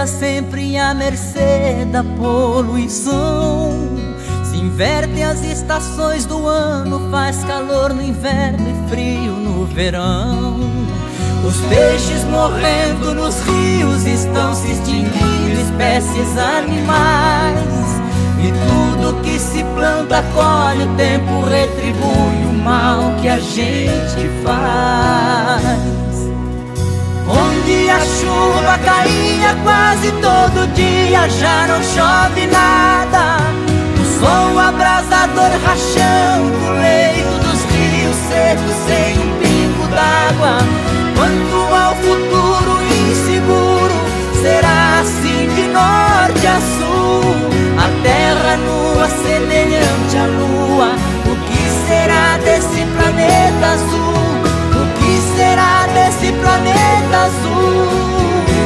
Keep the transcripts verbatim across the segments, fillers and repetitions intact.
natureza sempre à mercê da poluição. Se invertem as estações do ano, faz calor no inverno e frio no verão. Os peixes morrendo nos rios estão se extinguindo, espécies animais. E tudo que se planta colhe, o tempo retribui o mal que a gente faz. Onde a chuva caía quase todo dia, já não chove nada. O sol abrasador rachando o leito dos rios secos sem um pingo d'água. Quanto ao futuro inseguro, será assim de norte a sul. A terra nua semelhante à lua, o que será desse planeta azul? O que será desse planeta azul?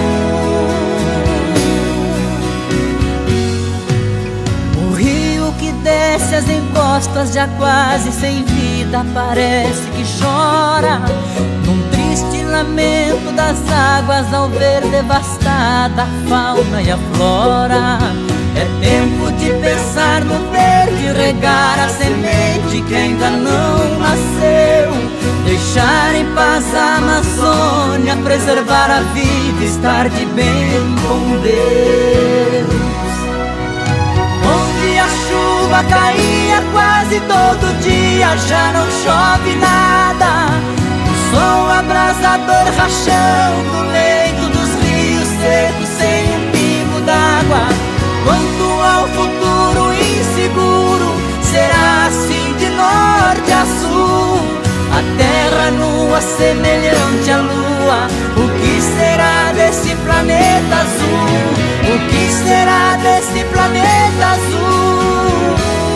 O rio que desce as encostas já quase sem vida, parece que chora num triste lamento das águas ao ver devastada a fauna e a flora. É tempo de pensar no verde, regar a semente que ainda não nasceu. Deixar em paz a Amazônia, preservar a vida, estar de bem com Deus. Onde a chuva caía quase todo dia, já não chove nada. O sol abrasador rachando o leito dos rios secos sem um pingo d'água. Quanto ao futuro inseguro, será assim de norte a sul. A terra nua semelhante à lua, o que será desse planeta azul? O que será desse planeta azul?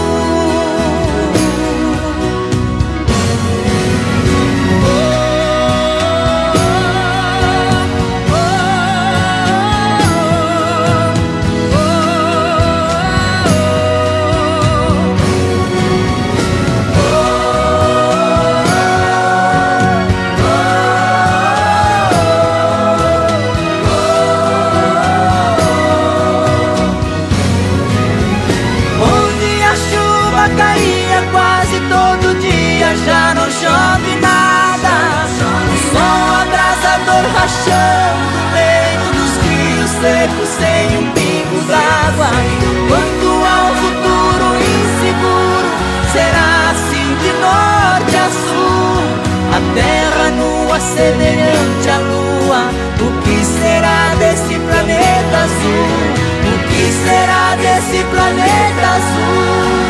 Já não chove nada. O sol abrasador rachando o leito dos rios secos sem um pingo d'água. Quanto ao futuro inseguro, será assim de norte a sul. A terra nua semelhante à lua, o que será desse planeta azul? O que será desse planeta azul?